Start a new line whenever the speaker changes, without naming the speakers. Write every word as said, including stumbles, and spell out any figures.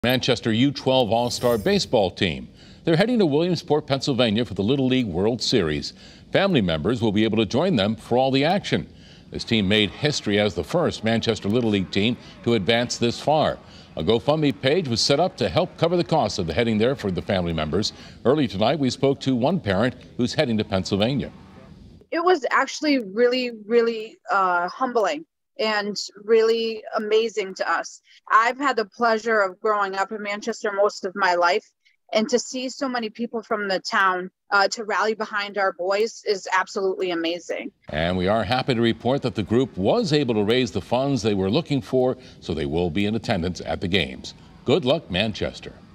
Manchester U twelve All-Star Baseball Team. They're heading to Williamsport, Pennsylvania for the Little League World Series. Family members will be able to join them for all the action. This team made history as the first Manchester Little League team to advance this far. A GoFundMe page was set up to help cover the cost of the heading there for the family members. Early tonight, we spoke to one parent who's heading to Pennsylvania.
It was actually really, really uh, humbling and really amazing to us. I've had the pleasure of growing up in Manchester most of my life, and to see so many people from the town uh, to rally behind our boys is absolutely amazing.
And we are happy to report that the group was able to raise the funds they were looking for, so they will be in attendance at the games. Good luck, Manchester.